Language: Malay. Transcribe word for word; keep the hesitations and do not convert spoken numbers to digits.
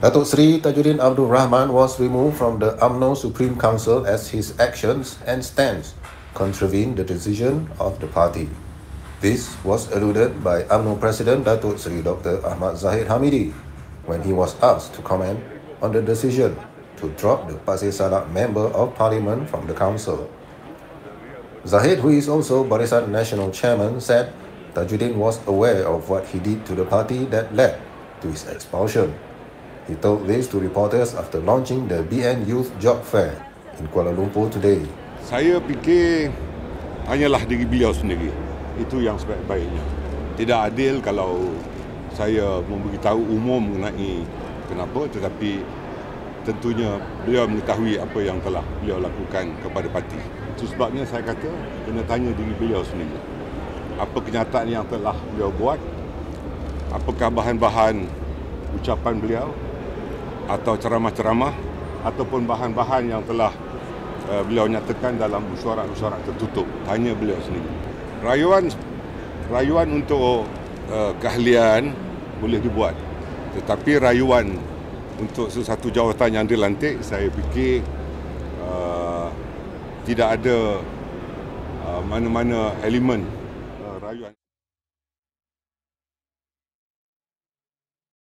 Datuk Seri Tajuddin Abdul Rahman was removed from the Umno Supreme Council as his actions and stance contravened the decision of the party. This was alluded by Umno President Datuk Seri Doctor Ahmad Zahid Hamidi when he was asked to comment on the decision to drop the Pasir Salak Member of Parliament from the council. Zahid, who is also Barisan Nasional Chairman, said Tajuddin was aware of what he did to the party that led to his expulsion. He told this to reporters after launching the B N Youth Job Fair in Kuala Lumpur today. Saya fikir hanyalah diri beliau sendiri. Itu yang sebaik-baiknya. Tidak adil kalau saya memberitahu umum mengenai kenapa, tetapi tentunya beliau mengetahui apa yang telah beliau lakukan kepada parti. Itu sebabnya saya kata kena tanya diri beliau sendiri. Apa kenyataan yang telah beliau buat? Apakah bahan-bahan ucapan beliau atau ceramah-ceramah ataupun bahan-bahan yang telah uh, beliau nyatakan dalam usyurat-usyurat tertutup. Tanya beliau sendiri. Rayuan rayuan untuk uh, keahlian boleh dibuat, tetapi rayuan untuk sesuatu jawatan yang dilantik, saya fikir uh, tidak ada uh, mana-mana elemen uh, rayuan.